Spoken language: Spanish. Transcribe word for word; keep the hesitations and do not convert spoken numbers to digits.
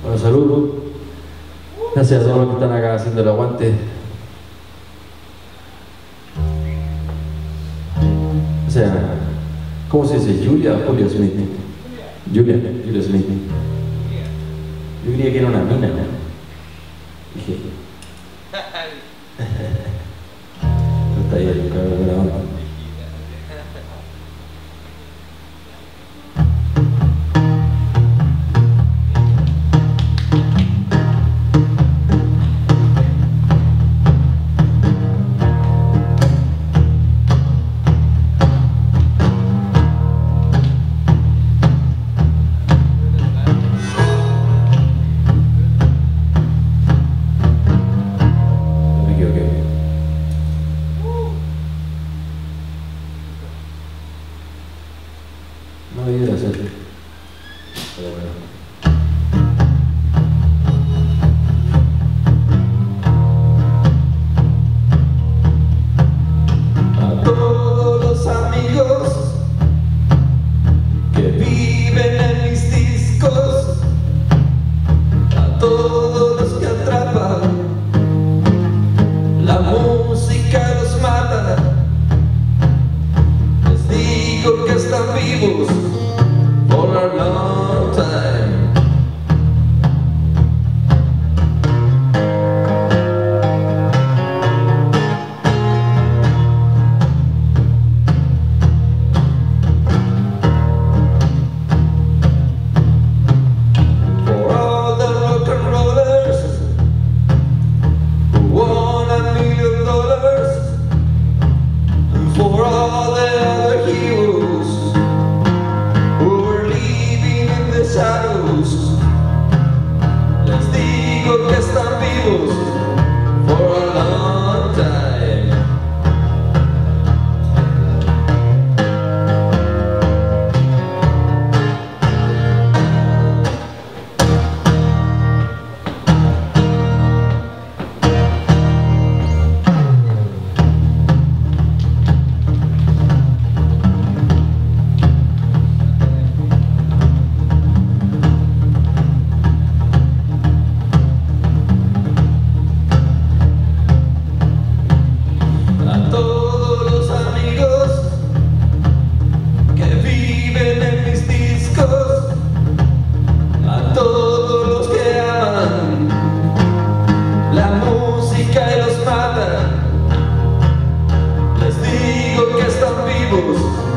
Bueno, salud. Gracias a todos los que están acá haciendo el aguante. O sea, ¿cómo se dice? ¿Julia o Julio Smith? Julia, Julia Smith. Yo creía que era una mina, ¿no? Dije. No está ahí el cabrón de la onda. No debí de hacerlo, pero bueno. A todos los amigos que viven en mis discos, a todos los que atrapan, la música los mata, les digo que están vivos for a long time. For all the rock and rollers who won a million dollars, and for all the other heroes who were living in the shadows, les digo que están vivos for a long time. Les digo que están vivos